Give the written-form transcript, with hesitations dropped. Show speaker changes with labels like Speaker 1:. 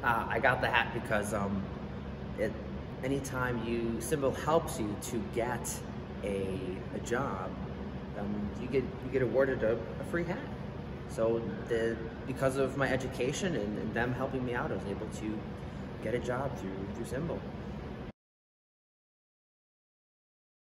Speaker 1: I got the hat because it anytime Symbol helps you to get a job, you get awarded a free hat. So because of my education and them helping me out, I was able to get a job through Symbol.